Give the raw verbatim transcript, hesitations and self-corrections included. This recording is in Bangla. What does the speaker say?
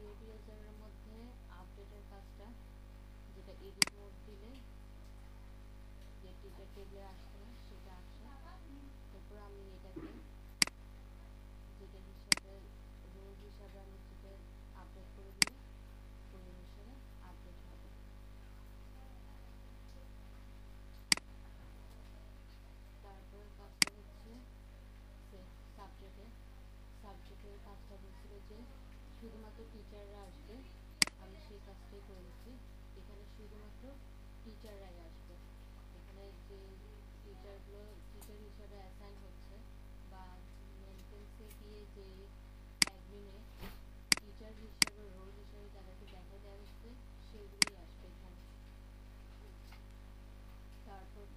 VueJs এর মধ্যে আপডেটের কাজটা, যেটা এডিট মোড দিলে যে টিচার টেবিলে আসছে না সেটা আসে। তারপর আমি এটাকে যেটা হিসাবে রোল হিসাবে আমি যেটা আপডেট করে দিই ওই অনুসারে আপডেট হবে। তারপরে কাজটা হচ্ছে সাবজেক্টে সাবজেক্টের কাজটা বলছিল যে শুধুমাত্র টিচাররা আসবে, আমি সেই কাজটাই করে দিচ্ছি। এখানে শুধুমাত্র টিচাররাই আসবে। এখানে যে টিচারগুলো টিচার হিসাবে অ্যাসাইন হচ্ছে বা মেনটেন্সে গিয়ে যে অ্যাডমিনে টিচার হিসাবে রোল হিসাবে যাদেরকে দেখা দেওয়া হচ্ছে সেগুলোই আসবে এখানে। তারপর